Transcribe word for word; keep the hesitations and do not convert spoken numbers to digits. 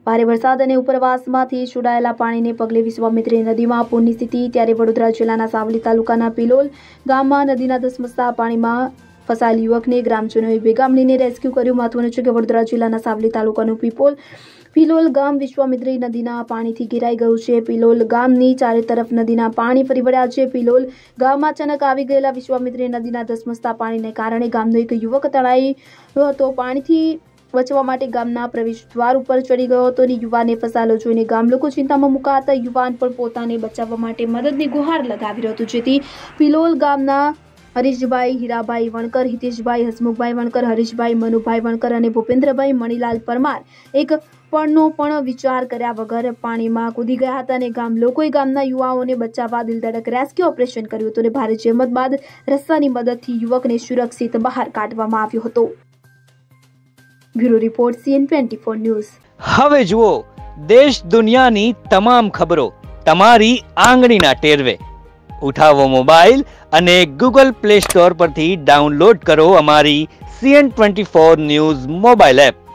ભારે વરસાદ અને ઉપરવાસમાંથી છોડાયેલા પાણીને પગલે વિશ્વામિત્રી નદીમાં પૂરની સ્થિતિ। ત્યારે વડોદરા જિલ્લાના સાવલી તાલુકાના પિલોલ ગામમાં નદીના ધસમસતા પાણીમાં ફસાયેલ યુવકને ગ્રામજનોએ ભેગા મળીને રેસ્ક્યુ કર્યું। મહત્વનું છે કે વડોદરા જિલ્લાના સાવલી તાલુકાનું પીપોલ પિલોલ ગામ વિશ્વામિત્રી નદીના પાણીથી ઘેરાઈ ગયું છે। પિલોલ ગામની ચારે તરફ નદીના પાણી ફરી વળ્યા છે। પિલોલ ગામમાં અચાનક આવી ગયેલા વિશ્વામિત્રી નદીના ધસમસતા પાણીને કારણે ગામનો એક યુવક તણાયો હતો। પાણીથી બચવા માટે ગામના પ્રવેશ દ્વાર ઉપર ચડી ગયો હતો અને યુવાનને ફસાયેલો જોઈને ગામ લોકો ચિંતામાં મુકાતા યુવાન પણ પોતાને બચાવવા માટે મદદની ગુહાર લગાવી રહ્યો હતો। જેથી પિલોલ ગામના હરીશભાઈ, હીરાભાઈ વણકર, હિતેશભાઈ, હસમુખભાઈ વણકર, હરીશભાઈ, મનુભાઈ વણકર અને ભૂપેન્દ્રભાઈ મણીલાલ પરમાર એક પણનો પણ વિચાર કર્યા વગર પાણીમાં કૂદી ગયા હતા અને ગામ લોકોએ ગામના યુવાઓને બચાવવા દિલધડક રેસ્ક્યુ ઓપરેશન કર્યું હતું અને ભારે જહેમત બાદ રસ્તાની મદદથી યુવકને સુરક્ષિત બહાર કાઢવામાં આવ્યો હતો। Bureau report CN twenty four news. હવે જુઓ દેશ દુનિયાની તમામ ખબરો તમારી આંગળીના ટેરવે। ઉઠાવો મોબાઈલ અને ગૂગલ પ્લે સ્ટોર પરથી ડાઉનલોડ કરો અમારી CN twenty four news mobile app.